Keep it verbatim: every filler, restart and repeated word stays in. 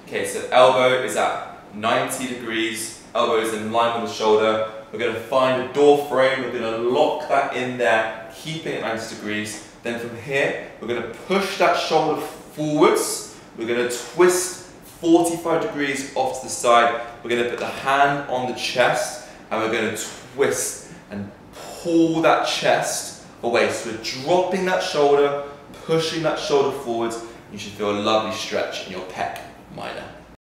Okay, so elbow is at ninety degrees, elbow is in line with the shoulder. We're going to find a door frame, we're going to lock that in there, keeping it ninety degrees. Then from here, we're going to push that shoulder forwards. We're going to twist forty-five degrees off to the side. We're going to put the hand on the chest and we're going to twist and pull that chest away. So we're dropping that shoulder, pushing that shoulder forwards. You should feel a lovely stretch in your pec minor.